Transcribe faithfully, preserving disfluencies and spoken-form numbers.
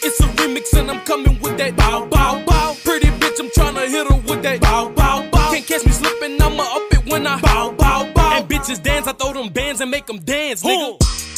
It's a remix and I'm coming with that bow, bow, bow. Pretty bitch, I'm tryna hit her with that bow, bow, bow. Can't catch me slipping, I'ma up it when I bow, bow, bow. And bitches dance, I throw them bands and make them dance, nigga.